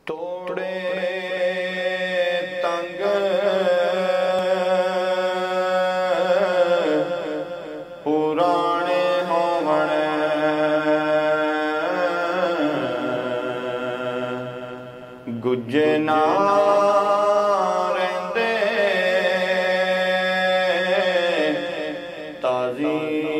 तोड़े तंग पुराने होवण गुजे ना रहंदे ताजी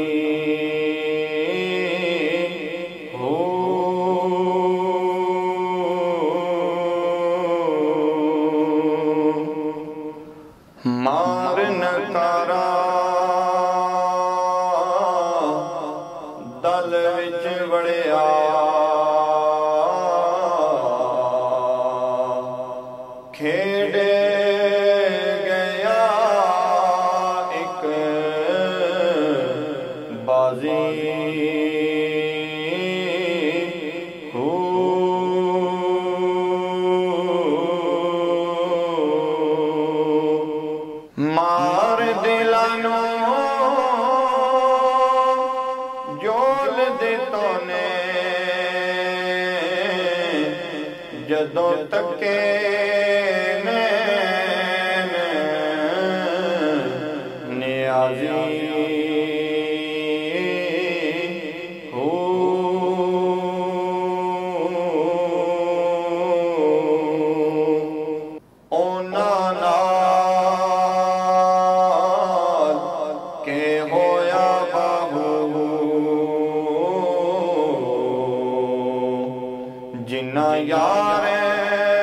मार नकारा दल विच वड़िया खेड़े गया एक बाजी मार दिलानो जोल दे तोने जदों तके नियाजी जिन्ना यार